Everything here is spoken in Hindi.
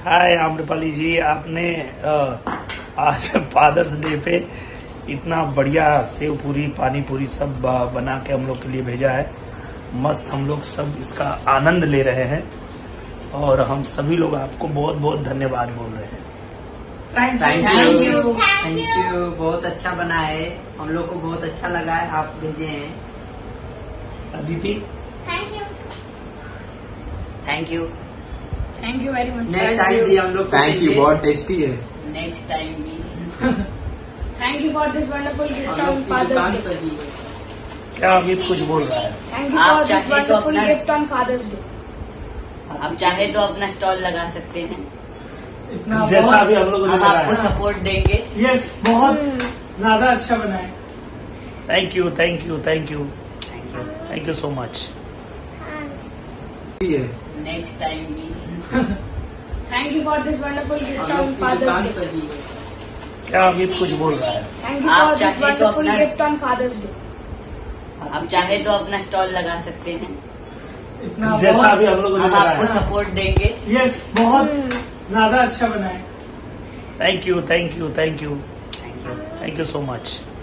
हाय आम्रपाली जी, आपने आज फादर्स डे पे इतना बढ़िया सेव पूरी पानी पूरी सब बना के हम लोग के लिए भेजा है। मस्त, हम लोग सब इसका आनंद ले रहे हैं और हम सभी लोग आपको बहुत बहुत धन्यवाद बोल रहे हैं। Thank you. बहुत अच्छा बना है, हम लोग को बहुत अच्छा लगा है, आप भेजे हैं। Aditi thank you very much. Next time भी हम लोग थैंक यू, बहुत टेस्टी है। नेक्स्ट टाइम भी thank you for this wonderful gift on Father's Day. क्या अमित कुछ बोल रहा है? Thank you for this wonderful gift on Father's Day. आप चाहे तो अपना स्टॉल लगा सकते हैं, जैसा अभी हम लोग हम आपको सपोर्ट देंगे। यस, बहुत ज्यादा अच्छा बना है। Thank you thank you thank you thank you so much. Next time भी thank you for this wonderful gift on Father's Day. क्या अमित कुछ बोल रहा है? थैंक यू आप फॉर दिस चाहे तो वंडरफुल अपना गिफ्ट ऑन फादर्स डे। आप चाहे तो अपना स्टॉल लगा सकते हैं, जैसा अभी हम लोग हम आपको सपोर्ट देंगे। यस, बहुत ज्यादा अच्छा बना है। Thank you thank you thank you thank you so much.